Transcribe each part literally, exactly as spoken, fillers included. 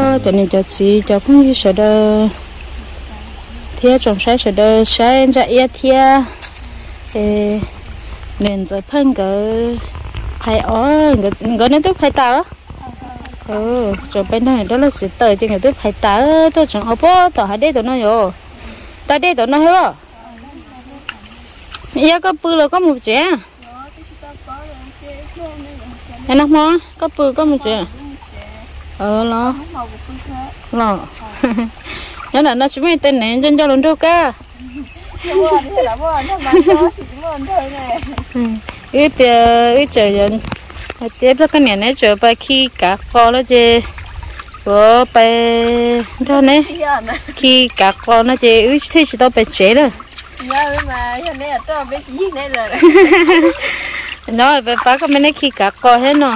cho nên cho chị cho không như sợ đơ thế trồng sai sợ đơ sai ra ia thia nên rồi phân cái hay ó người người nên tôi phải tạo ừ cho bên này đó là sự tới cho người tôi phải tạo tôi chẳng học bố tao hay đây tụi nó rồi ta đây tụi nó hiểu ia có bự là có một trẻ hay nó mò có bự có một trẻ ờ lo lo nhớ là nó chỉ mấy tên này trên cho lần trước cả ít ít trời rồi tiếp đó cái này này trời bay khi cả con nó chơi của bay đó này khi cả con nó chơi ít thì chỉ tao bay chế rồi nó về phá cái này khi cả con hết nó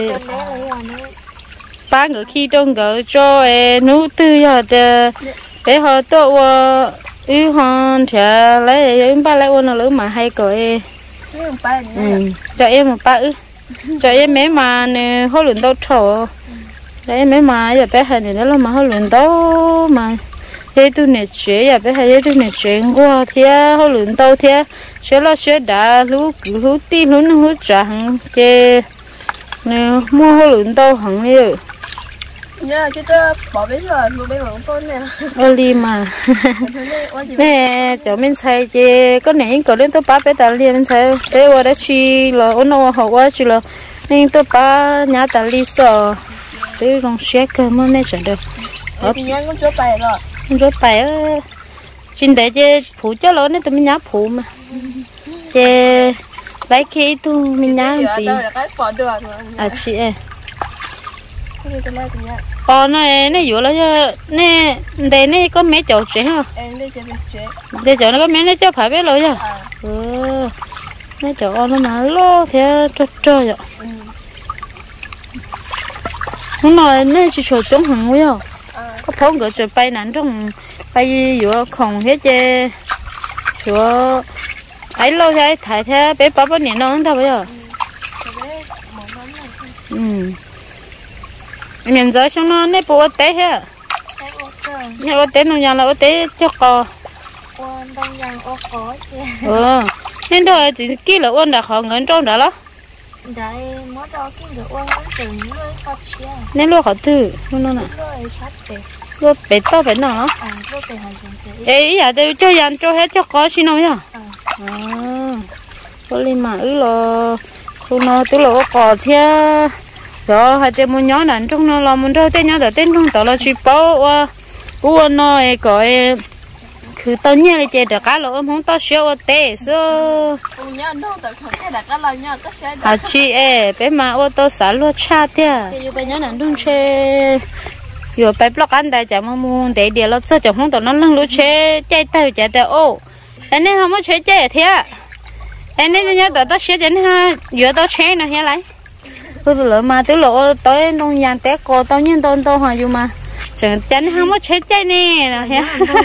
ba người khi trong gỡ cho nấu tư giờ để để họ tự ư hòn thì lấy em ba lấy ôn là lỡ mà hay cởi cho em một ba ư cho em mấy mà nè hơi luyện đâu trổ để em mấy mà giờ bé hay này đó là mà hơi luyện đâu mà thế tôi nè chế giờ bé hay thế tôi nè chế qua thì hơi luyện đâu thì chế là chế đã lú lú ti lú nó lú chẳng chế nè mua hơi luyện đâu hẳn đi nhớ chứ tôi bỏ bếp rồi mua bếp bằng con nè oli mà nè chỗ mình xài chứ có nè có đến tôi bắt bé ta liền mình xài để qua đó chi là ôn nó học qua chi là nên tôi bắt nhà ta li sợ để lòng xe cơ mà nên chẳng được thì nhớ cũng chốt bài rồi chốt bài trên đấy chứ phụ cho nó nên tôi mới nhớ phụ mà chứ lấy khi tôi mình nhớ gì à chị em còn này này dụ là nè đây này có mấy chỗ chế không? Đây chỗ nó có mấy này cho phải biết rồi chứ? Ừ, mấy chỗ nó mà lo thế cho cho vậy. Hôm nay này chỉ chỗ trống hàng thôi à? Có phong cái chỗ bay nản trong bay dụ không hết chứ? Chỗ ấy lo thế thải thế bé bắp bắp nhẹ nó không thôi bây giờ. Ừ. Mình giờ xong nó nếp bộ té hết, nếp bộ té nó nhà là bộ té cho cò. Ừ, nên thôi chỉ kia là ôn đã khó ngấn trong đó đó. Nên luôn khó thử, luôn luôn nè. Luôn bể to bể nào đó. Ê, giờ tôi cho dàn cho hết cho có xin không nhá? À, tôi lên mà ứ là, tôi nó tôi là cò theo. Rồi hai tên muốn nhớ nè trong nó là muốn chơi tên nhớ được tên trong tàu là chỉ bảo à u nó gọi cứ tao nhớ là chơi được cá lỗ không tao xíu tê số à chị ê bé mà ô tô xả luôn cha thế giờ bé nhớ nè đúng chơi giờ bé block ăn đây chả mà muốn để để nó chơi chẳng không tao nó lăng lúa chơi chơi tao chơi tao ô anh ấy không có chơi chơi thế à anh ấy nhớ tao tao xíu cho nên ha giờ tao chơi nó hết lại tôi lỡ mà tôi lỡ tới nông nhà té cô tao nhiên tôi tôi hỏi dù mà chẳng chắn không có chết cháy nè nè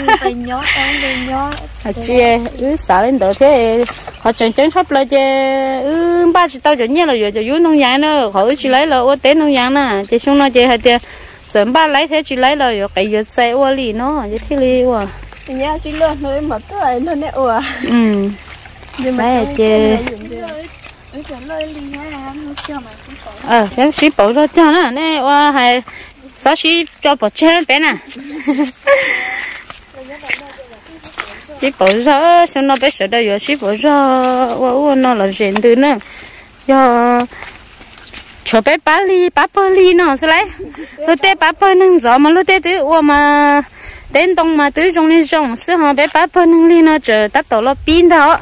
hả chị ứ xả lên tới thế họ chẳng chẳng sắp lại chứ ứ ba chị tao chẳng nhiên là giờ cho dưới nông nhà nữa họ chỉ lấy là ô té nông nhà nè chị xuống nó chị hay tiền sớm ba lấy thế chị lấy là giờ cái giờ xe ô lì nó chứ thế lì quá nhà chị lên nó mà tới nó nè ô ừ đấy chị ờ em xí bỏ ra cho nó nè qua hay sáu xí cho bỏ chơi bé nè xí bỏ ra xong nó bé sợ đây rồi xí bỏ ra qua nó là rèn từ nữa do cho bé bá ly bá bơ ly nó sẽ lấy lúc tết bá bơ nâng gió mà lúc tết tứ qua mà đến đông mà tứ trong lên trong xứ họ bé bá bơ nâng ly nó chờ tắt tàu nó pin đó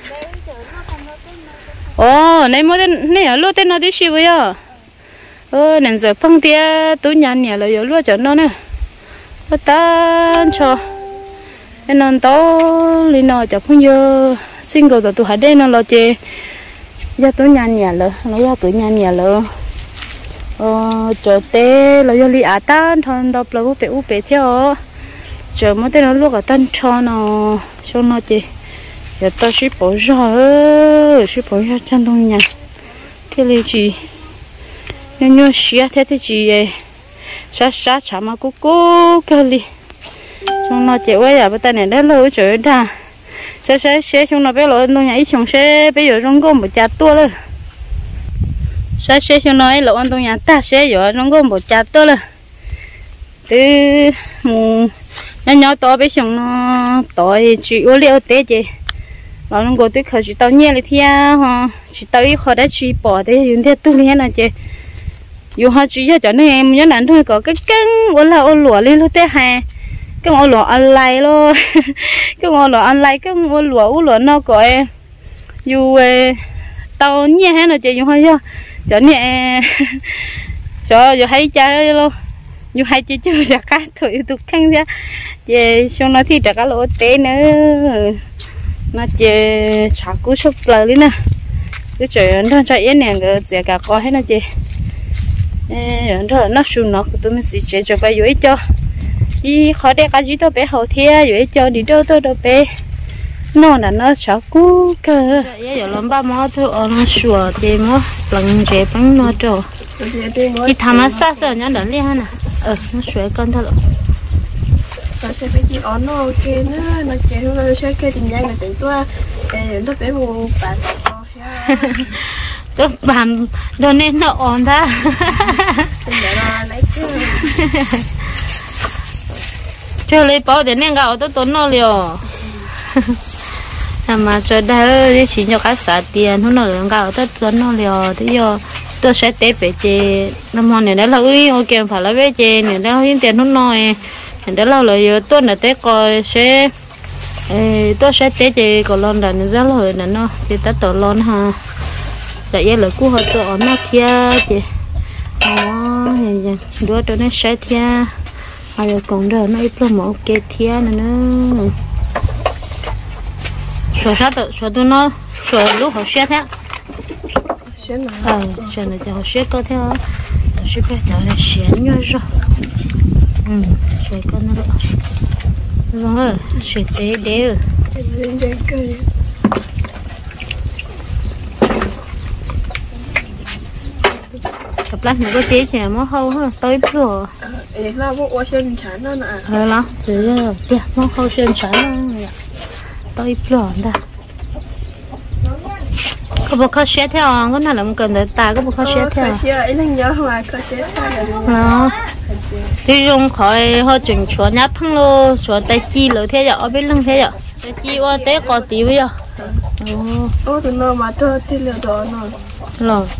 ồ này mới này ở lúa tên nó đi xíu vậy à ơ nên giờ phong tia túi nhàn nhẹ là giờ lúa cho nó nè nó tan cho nên nó to lên nó cho phong giờ xin cầu tụi hai đây nó lo chê giờ túi nhàn nhẹ rồi nó giờ túi nhàn nhẹ rồi ờ cho tê là giờ li à tan thằng đọc là úp bể úp bể theo chờ mới tên nó lúa cả tan cho nó cho nó chê giờ tao ship bỏ ra ơ ship bỏ ra chân đông nhà thế là chị nhớ nhớ xía thế thì chị sát sát chả mà cú cú cơ li chúng nó chịu ấy à bây giờ này đã lâu rồi ta sẽ sẽ sẽ chúng nó bé lỗi nó nhảy chúng sẽ bây giờ trong gom một chặt tua luôn sẽ sẽ chúng nó ấy lỗi trong nhà ta sẽ giờ trong gom một chặt tua luôn từ mù nhỏ nhỏ to bé chúng nó tội chỉ uống liệu té chứ nó nó có tới khởi chỉ tao nhẹ lại thia ha chỉ tao ít khỏi đã chỉ bỏ thế dùng thế tu liên là chứ dùng họ chỉ cho nên em nhớ là thôi có cái căng ôn là ôn lụa lên luôn thế hà cái ôn lụa online luôn cái ôn lụa online cái ôn lụa ôn lụa nó gọi dù tao nhẹ hết rồi chị dùng hơi cho cho nhẹ cho giờ hay chơi luôn dù hay chơi chơi ra cá thôi tụt căng ra về xong nó thì ra cá lỗ té nữa nó chơi chả cú sụp lời đi nè cái chuyện nó chạy yên nè cái gì cả có hết nó chơi rồi nó xuống nó tụi mình sẽ chơi cho bé dưới cho đi khỏi đây cái gì đó bé hậu thia dưới cho đi đâu đâu đâu bé nó là nó chả cú cơ giờ làm ba món thôi nó sủa thì món lần chơi bánh nó cho thì thằng nó sát sợ nhá đỡ liền nè ờ nó sủa con thôi nó sẽ phải chỉ on nó ok nữa nó chơi nó sẽ cái tình trạng là chúng tôi để nó bé một bạn tôi làm đồ nên nó ổn ta cho lấy bao để nên gạo tôi tốn nó liều mà cho đây đi chỉ cho cá xả tiền nó nó gạo tôi tốn nó liều thế giờ tôi sẽ tế về chè năm hôm này đã là ui ok phải là về chè này đã hiến tiền nó nói đó là lời tôi là tế coi sẽ tôi sẽ tế chè còn lon là rất là là nó thì ta tổ lon ha tại vậy là cú họ tổ nó kia chị đó đứa cho nó sẽ thia rồi còn đỡ nó ít lo một cái thia nữa nữa số sao tự số tôi nó số lúc họ sẽ thế ờ số này cho họ sẽ có theo họ sẽ biết là sẽ nhớ rồi ừ số con nó rồi rồi sẽ tế đều tập lát nữa có chế chè mó hâu ha tới rồi để là bộ ô xin chán nó nè ờ lắm chỉ là tiệt mó hâu xin chán nó tới rồi ta có bộ khó xé theo cái nào là không cần để ta có bộ khó xé theo khó xé ấy là nhớ mà khó xé chơi đó thì dùng khỏi họ chuyển chuột nhát phăng lô chuột tay chi lỡ thế giờ biết lưng thế giờ tay chi qua té có tí bây giờ ô tụi nó mà tôi thì lừa đó nó rồi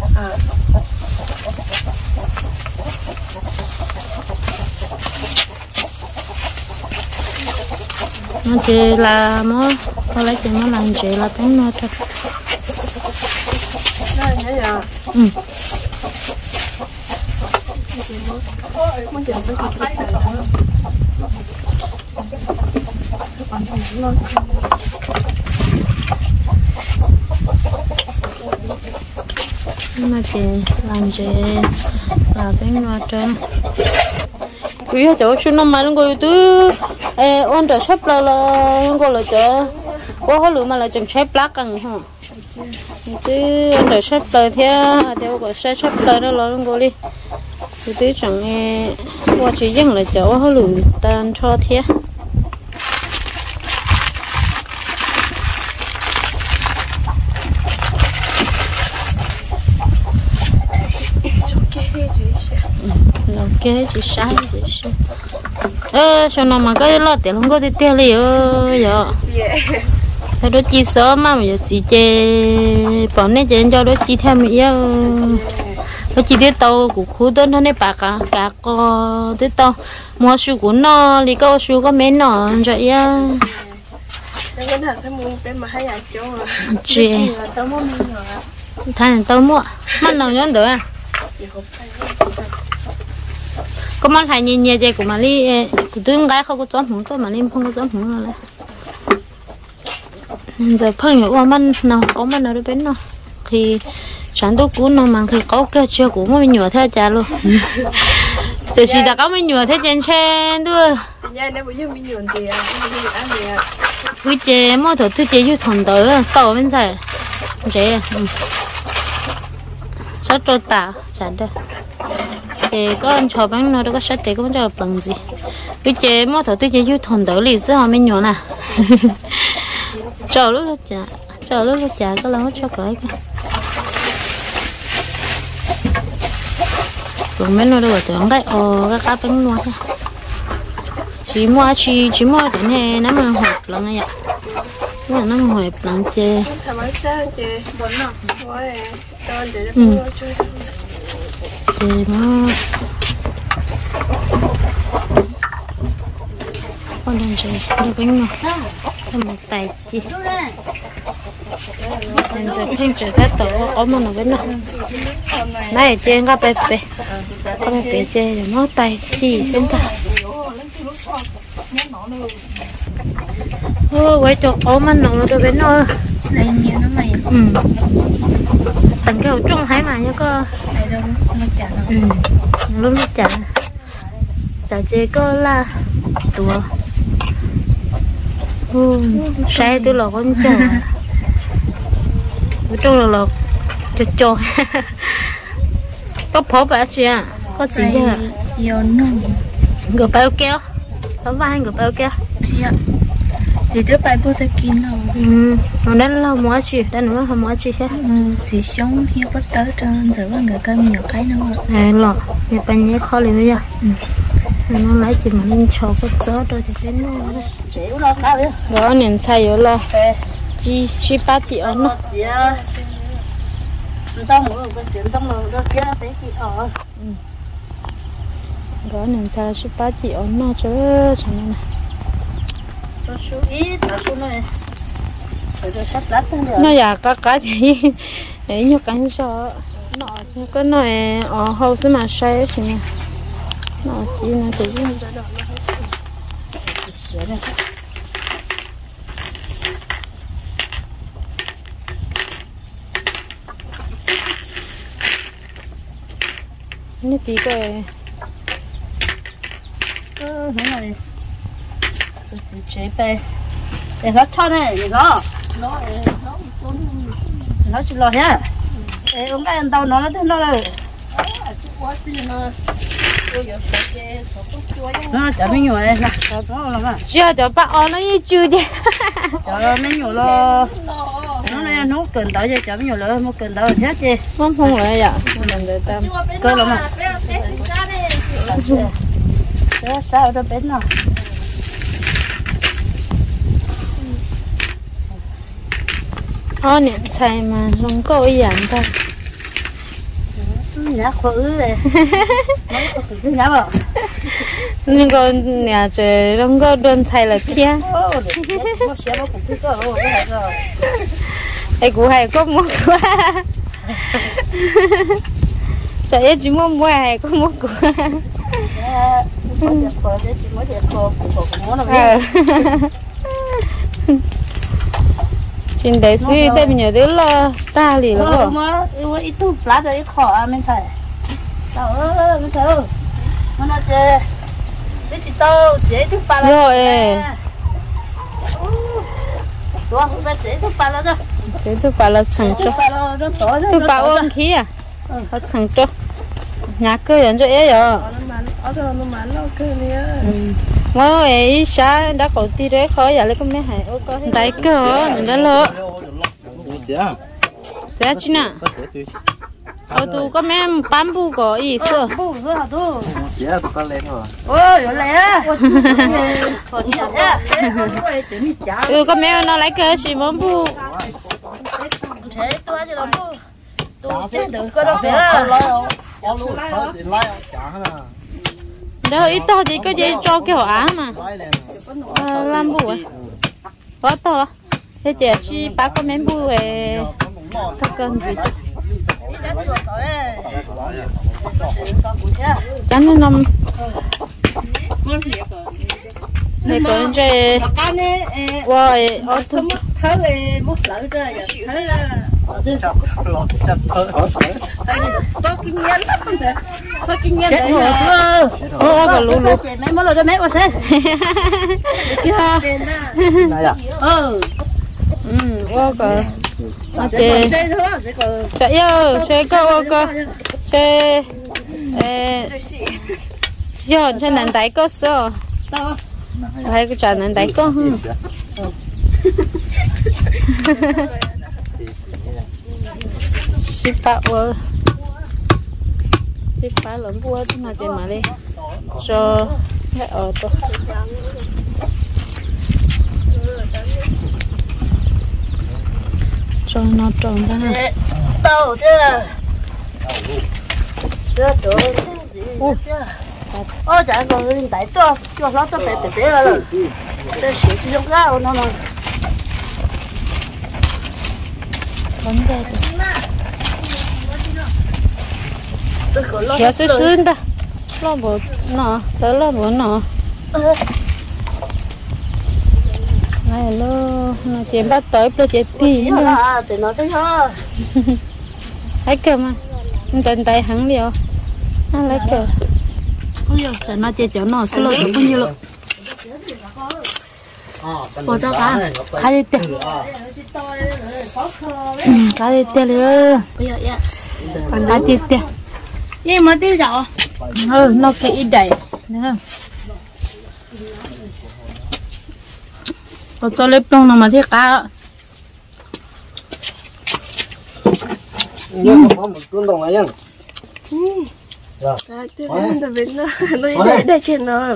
nó chỉ là nó có lấy tiền nó làm chỉ là tính nó thôi ừ mà chỉ làm chỉ là tính nó thôi quý ở chỗ xuống năm mà nó ngồi từ ôn trở sắp là là ngồi là chỗ quá hơi lửa mà là chẳng xếp lá căng hả từ ôn trở sắp là theo theo cái xe sắp là đó là ngồi đi từ từ chẳng nghe qua chỉ dừng là chỗ hơi lửa tan cho theo cái chỉ sai chỉ sai ơ sao nó mà cái lót tiền không có tiền tiền liền ơi giờ theo đó chi sớm mà giờ chỉ chơi bọn này chơi cho đó chi theo mỹ nó chỉ biết tàu của khu đó nó này bạc cả cả co tới tàu mua su của nó đi câu su có mấy nó vậy á chị thay tàu mua mắt nào nhón được à có món thay nhìn nhìn chơi của mà đi của tôi gái không có chọn món tôi mà em không có chọn món rồi giờ phơi nhiều món nào có món nào để bên nào thì sáng tôi cún nó mà thì có cái chưa của mới nhựa theo cha luôn từ khi đã có mới nhựa theo trên xe thôi quý chế mua thử thứ chế cho thằng tới tàu bên này chế sát cho tả chán đây thì có anh cho bánh nó đâu có sát thì cũng cho bằng gì cái chế mua thử tôi chế yêu thằng đỡ lì xưa họ mới nhỏ nè chờ lúc lúc chả chờ lúc lúc chả có lâu cho cái cái còn mấy nó đâu có tưởng cái ồ cái cá bánh luôn chỉ mua chỉ chỉ mua cái này nó mà hộp lắm này ạ nó nó hộp lắm chê ừ chê mà con đàn chê nó bánh nó nó một tay chê đàn chê phanh chê cái tổ có một nó bánh nó này chê ngã bẹp bẹp con bé chê rồi nó tay chỉ xem ta ô quay cho ốm ăn nó được bên nó này nhiều nó mày ừ thành cái trung hải mà nhá có này đâu nó chả ừ lúc nó chả chả chế có là tua ừ sai tôi là con chó ở trong là là cho cho có phở bả chị à có gì à nhiều nung người bao kéo có vai người bao kéo chị ạ chị đứa bài bố tôi kín đâu ừ nó đang lâu mua chị đang nói không mua chị hết ừ chị sống hiếu bất tới trên giờ người cơm nhiều cái nữa à lọ nhiều bạn nhớ khó liền bây giờ nó lấy chị mà lên cho có gió rồi thì đến nó chị lo cao vậy đó nên sai rồi lo chi chi ba tỷ ấn nó tao muốn cái chuyện tao muốn cái kia bé chị ở đó nên sai chi ba tỷ ấn nó chứ chẳng nên nó số ít nó số này rồi sắp lát rồi nó giả cả cái gì ấy như cái sợ nó cái này ở hậu sẽ mà sai chứ nha nó chỉ là tự nhiên như tí cái ừ thế này chế bê để nó cho này để nó nó nó chỉ lo nhá để ông cái anh tao nó nó thế nó là nó chả mấy nhiều này nè nó là mà chưa cho bạn ở nó như chưa đi chả mấy nhiều lo nó này nó cần tới cho chả mấy nhiều lo nó cần tới hết chứ không không phải vậy mình để tâm cơ lắm mà thế sao đó bên nào họ niệm xài mà không có ý dạng thôi nhà khổ rồi nó có sự nhà mà nhưng còn nhà chơi không có đơn xài là kia ai cũng hay có mua quá chạy chỉ mua mua hay có mua quá trên đấy suy đây mình nhớ đến là ta lì lắm rồi mà ít tu lá rồi ít khó mình xài tao ơi mình xài ơi nó nói chơi đi chỉ tao chế tu ba rồi tôi không phải chế tu ba rồi chế tu ba là sẵn cho tu ba ôn khí à hết sẵn cho nhà cửa nhận cho ấy rồi ngó ấy xa đã có tí đấy khó giờ lấy con mấy hải ô có đại cơ nó lỡ giá chứ nè ô tu có mấy bán bu có ý sợ bu rồi hả tu dạ có lên rồi ôi rồi lẹ ừ có mấy nó lấy cái gì món bu thế tôi chỉ làm bu tôi chơi được có đâu phải đó ít to thì có gì cho cái hỏa mà à, làm bu à quá to đó thế chị chỉ bán có mấy bu về thật cần gì chắn nó nằm này còn chơi wow ở thơm thớ về một lỡ rồi thớ là có kinh nghiệm có kinh nghiệm đấy hả ô ô lú lú mấy món rồi đó mấy món xe này à ừ ừ ô cơ chơi thôi chạy ơi chơi cơ ô cơ chơi ê do cho nên đại có số hay cái trò nên đại có hả ship bao ơi ship bao lắm bua thế mà tiền mà đi cho cái ở tôi cho nó tròn ra nè tàu chứ chưa trộn gì chưa ô chả còn linh tại cho cho nó cho bé bé bé rồi để xịt chỉ trong cái nó nó bánh đây giờ sẽ xuyên ta lo bộ nọ tới lo bộ nọ này lo nó chỉ bắt tới lo chỉ tí nữa thì nó thấy ho thấy cơ mà tên tay hắn liều nó lấy cơ ôi giờ sẽ nó chỉ cho nó solo được bao nhiêu luôn bỏ cho cả khai đi tiền khai đi tiền nữa khai đi tiền nhưng mà tiêu dầu ừ nó cái ít đầy nữa có cho lép lông nào mà thiết cá nhưng mà có một con đồng này nhá rồi tiêu đến từ bên nó nó để để kia nó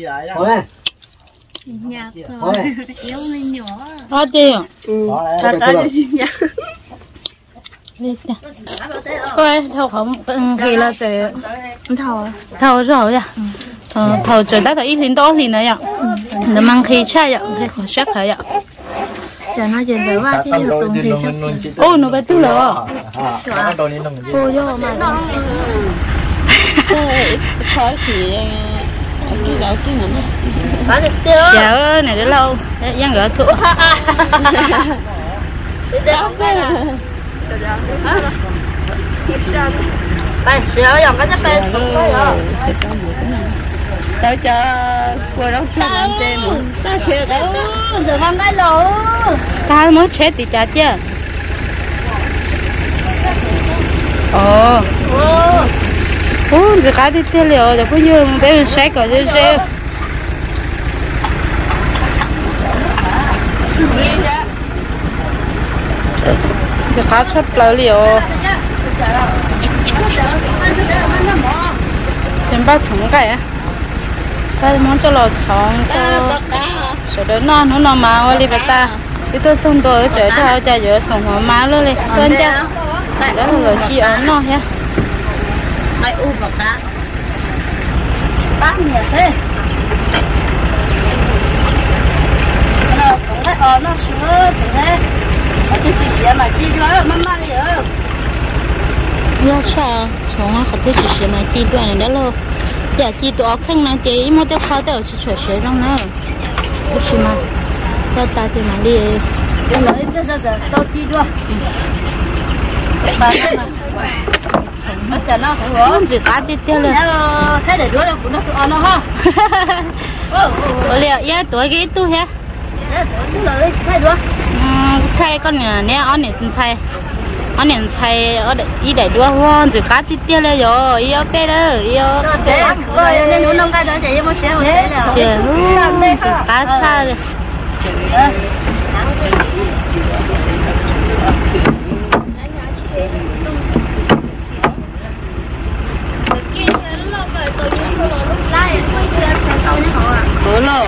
nhạt rồi yếu lên nhỏ có tiền ta ta đi nhà đi tiền coi thầu không thì là trời thầu thầu rồi à thầu thầu trời đã ít liền to liền này ạ nó mang khi chai ạ thì khó sắc hả ạ chả nói chuyện với ba thì được tổng thì chắc ôi nó cái tư lửa cô vô mà nó khó thì cái gạo cái ngủ bán được tiêu dạ này để lâu để giang gỡ thuốc để không biết bạn sửa dòng cái chấp bên xuống thôi rồi tao cho cô đóng thuốc làm chê mà ta kia đó giờ mang cái lỗ tao mới chết thì chả chứ ồ ồ giờ cái đi tiêu liệu rồi bây giờ bé mình sẽ có gì chứ giờ cá chép lỡ liệu em bắt sống cái á sao món cho lọt sống to sợ đỡ non nó non mà ơi đi ta thì tôi xong tôi chở theo cha giữa sống hoa má luôn đi xuân cha đó là người chi ống non nhá ai u bạc cá bán nhiều thế nó cũng cái ở nó sửa sửa thế cái chỉ sửa mà chỉ nói mà mà đi rồi ya cha sống nó không biết chỉ sửa mà chi đoạn này đó luôn giờ chi tụi khinh nó chỉ mua tiêu khó tiêu chỉ sửa sửa trong nữa cái gì mà cho ta chỉ mà đi cái nói cái sao sao tao chi đua bà cái mà nó chả nó không có gì cá tiếp theo luôn thế để đuổi được nó tụi nó ha ủa liệu ya tuổi cái tu ha thứ là thay đuổi thay con nhà nè ở này thay ở này thay ở đây đi để đua hoan gì cá tiếp theo lên rồi yêu tê đó yêu rồi nên nó nông cái đó chỉ một xe một xe nào gì cá xa rồi Ủa lô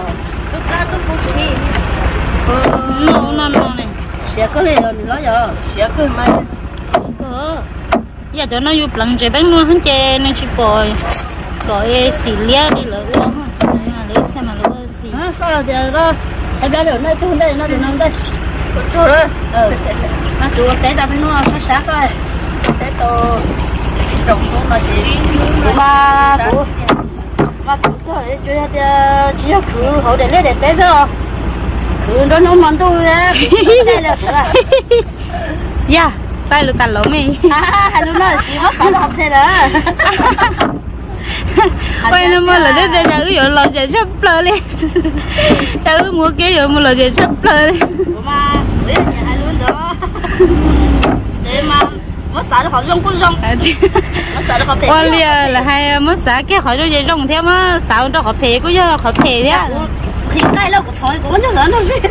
nó nó nó này sẽ có liền rồi nó giờ sẽ có mai có giờ cho nó giúp lần chơi bánh luôn hết chơi nên chỉ bồi gọi xì lia đi lỡ luôn mà lấy xem mà lỡ xì nó có giờ đó em đã được nơi tu đây nó được nơi đây chỗ đó ừ nó tụ té tao bên nó sát sát rồi té to chỉ trồng cũng là gì mà của mà cũng có để chơi cho chỉ có cứ hậu để lấy để té rồi cứ đó nó mòn tôi á đây là là ya tay lụt tàn lỗ mày à lúc đó chỉ mất sản phẩm thế đó quay nó mua là đến đây nhà cái vụ lò chạy sắp lơ đi cháu mua cái vụ mua lò chạy sắp lơ đi mà biết nhà hai luôn đó để mà mất xả nó họ rong cũng rong mất xả nó họ qua lia là hai mất xả cái họ cho dây rong theo mà xả cho họ phê cũng cho họ phê đấy thì cái lâu của thôi cũng nhớ lớn đâu chứ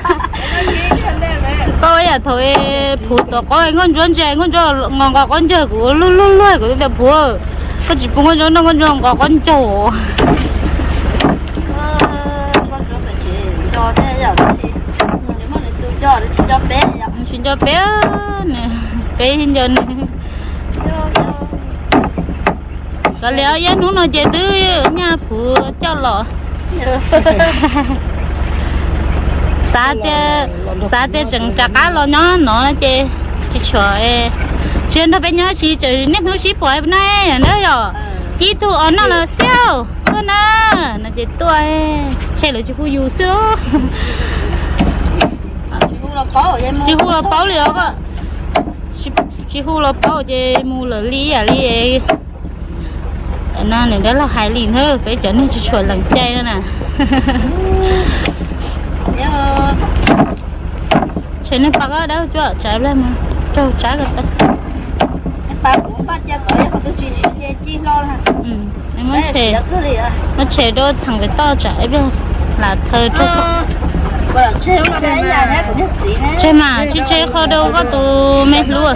coi à thôi phụ tổ coi ngon chuẩn chơi ngon cho ngon có con chơi của lu lu lu của tôi phụ có chỉ phụ ngon cho nó ngon cho ngon con chỗ con chỗ phải chỉ cho thế giờ đó chị nếu mà để tôi cho để chỉ cho bé xin cho bé nè bé hiện giờ nè cái léo giá nó nói chơi tứ nhà phụ cho lọ xã chơi xã chơi chẳng trả cá lo nó nó chơi chỉ chơi chuyện đó bé nhớ chỉ chơi nếp nó chỉ bỏ bên này nữa rồi chỉ thu ở nó là siêu thôi nè nó chơi tuổi chơi là chỉ phu du siêu chỉ phu là bao liều cơ chỉ phu là bao chơi mua là lý à lý nó này đó là hai liền thôi phải trở nên chỉ chuẩn lần chơi nữa nè chuyện này bác ở đâu cho trái lên mà cho trái được đấy bác cũng bác cha có họ tôi chỉ chỉ chỉ lo ha ừ em mới chè mới chè đôi thằng cái to trái bây là thơ thôi chè mà chỉ chè kho đâu có tụ mẹ luôn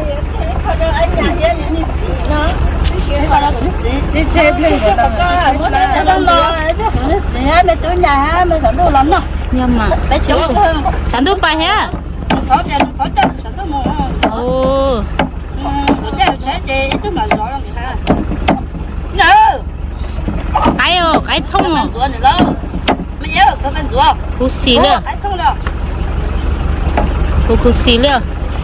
chị chị phải có có có đâu lo cái không biết gì hết mấy tuổi nhà hết mấy thằng đâu lắm đâu nhưng mà bé cháu chẳng đâu phải hết có tiền có tiền sản đâu mà ồ cái sẽ chị tôi mà rõ lắm ha nè cái ô cái thông à rùa này đó mấy nhớ có bên rùa cú xì nữa cái thông đâu cú cú xì nữa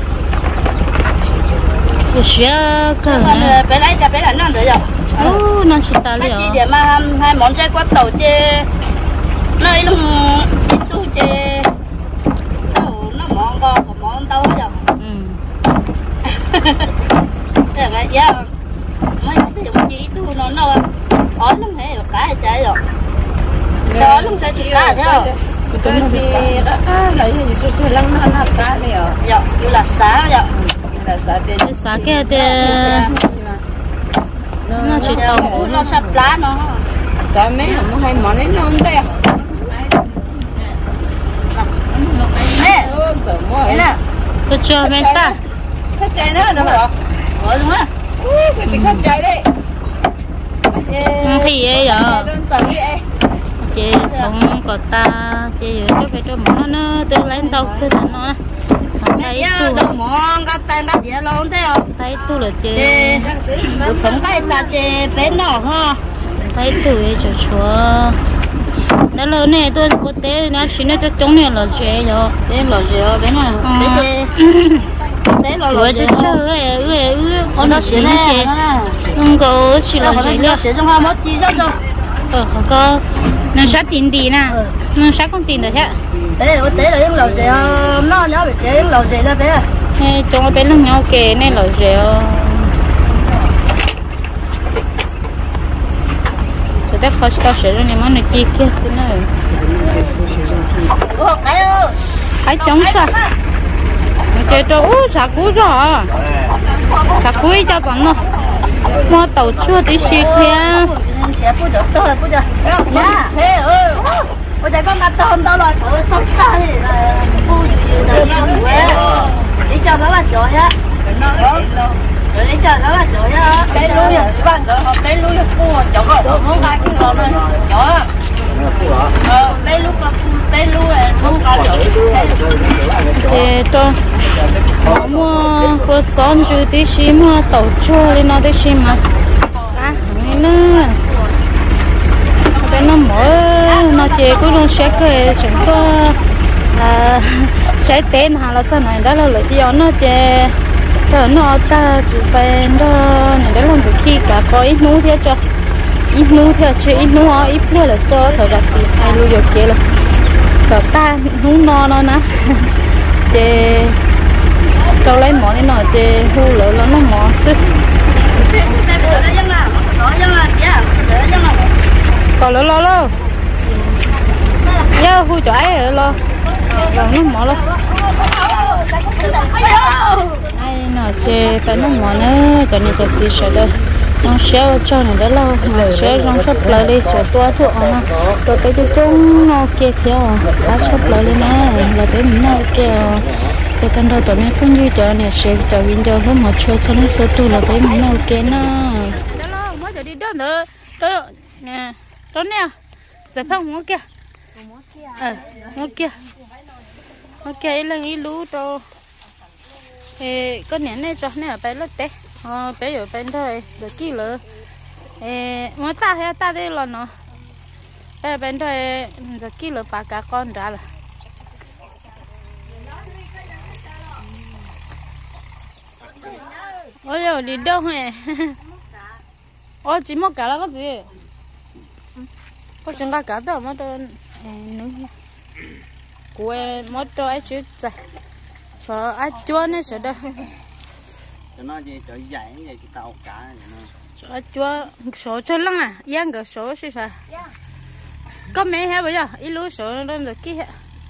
cái xe cái này bé lấy ra bé là nó được rồi ô nó chỉ ta liệu chỉ để mà hai món trái quát tàu chê nơi nó ít tu chê tàu nó món go của món tàu hết rồi thế là giá mấy cái gì chỉ tu nó nó ở nó hay được cả trái rồi sao nó sẽ chỉ cả thế rồi cái gì à lấy gì cho cho lăng nó nó cá này à dạ như là xá dạ là sao tiền xả cái tiền nó chỉ tàu nó sắp lá nó cái mấy nó hay món ấy nó không đây à nè nè tôi cho mấy ta khách chạy nữa đúng không rồi đúng á cái gì khách chạy đây thì vậy giờ đơn giản vậy chị sống của ta chị cho phải cho món nó từ lấy đâu từ thành nó thấy tu đâu món cái tay cái gì luôn thế không thấy tu là chị cuộc sống cái ta chị bé nhỏ ha thấy tu ấy cho chúa đó là này tôi có té nó chỉ nó cho chúng này là chị rồi bé lò dừa bé nào bé té lò lò dừa cho chơi ấy ấy ấy nó xí này không có chỉ là gì nữa xí trong hoa mất chi sao cho ờ không có nó sát tiền đi nè nó sát con tiền được hết bé có té là những lò dừa nó nhớ bị chế những lò dừa đó bé hay chúng nó bé lưng nhau kề này là dừa rồi đấy khó cho sữa rồi nhưng mà nó kia kia xin ơi cái cái chống sao chơi cho ú chả cú rồi chả cú cho con nó mua tàu chua tí xí kia sẽ bút được tôi bút được nha thế ơi bây giờ con đặt tôm đâu rồi tôm ta thì là bút gì đi cho nó là chỗ nhá rồi đi cho nó là chỗ nhá cái lúa là chỉ bằng cỡ cái lúa là cua chỗ có đồ nó ra cái ngon này chỗ ờ cái lúa có cái lúa là không có chơi cho mua có chọn chú tí xí mua tàu chua lên nó tí xí mà à này nữa bên nó mở nó chơi cũng luôn sẽ cái chúng có à sẽ tên hàng là sao này đó là lợi cho nó chơi cho nó ta chỉ bên đó này đó là một khi cả có ít nú theo cho ít nú theo chơi ít nú ít nữa là số thời đặt gì hay lưu được kia là cả ta nú no nó nè chơi cho lấy món này nó chơi hú lỡ nó nó mỏ sức còn lỡ lo lo giờ hú chói rồi lo rồi nó mỏ lo ai nào chơi phải nó mỏ nữa cho nên cho xí sợ đây nó xéo cho này đó lâu mà xéo trong sắp lại đi sửa tua thuốc nó rồi cái chỗ trống nó kia theo cá sắp lại lên nè là cái mình nó kia cho thành ra tụi mình cũng như cho này sẽ cho viên cho lúc mà chơi cho nó số tu là cái mình nó kia nó đó lo mới giờ đi đó nữa đó nè đó nè giờ phong mua kia ờ mua kia ok lần ý lú cho ê có nén này cho này ở bên lớp té ờ bé ở bên thôi được kỹ lỡ ê mà ta hay ta đây là nó bé bên thôi được kỹ lỡ ba cả con ra là ôi giờ đi đâu hả ôi chỉ một cả là cái gì có chừng cả cả đó mà tôi nữa của em mất cho ai chịu chạy cho ai chua nữa sợ đâu cho nó gì cho dạy vậy chỉ tao cả cho ai chua số cho lăng à giang cái số gì sao có mấy hả bây giờ ít lúa số nó được kí hả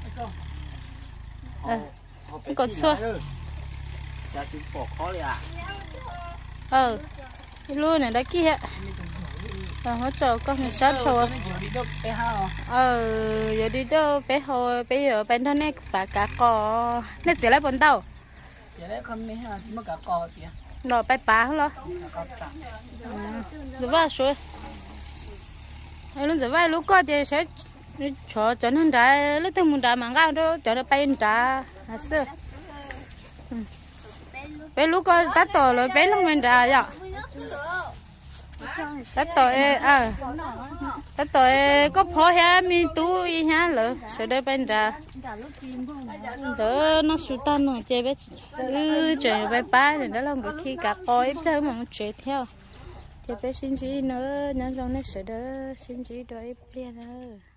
còn xưa cho chúng bỏ khó đi à ờ ít lúa này đã kí hả ờ hết cho con mình sát thôi ờ giờ đi đâu bé hồi bé giờ bên đó này bà cả cò này chỉ lấy bốn tàu chỉ lấy không này ha chỉ mới cả cò kìa rồi bay bà hết rồi rồi vào xuống lúc giờ vào lúc có thì sẽ cho cho nên trả lúc thêm một trả mà ngao đó cho nó bay trả là xưa bé lúc có tát tổ rồi bé lúc mình trả vậy tát tổ à tát tổ có phô ha mi tú y ha lỡ sẽ đây bên ra đỡ nó sụt tan rồi chơi bé ừ chơi bé ba thì đó là một khi cả coi đó mà chơi theo chơi bé xin gì nữa nhân trong này sẽ đỡ xin gì đỡ ít nữa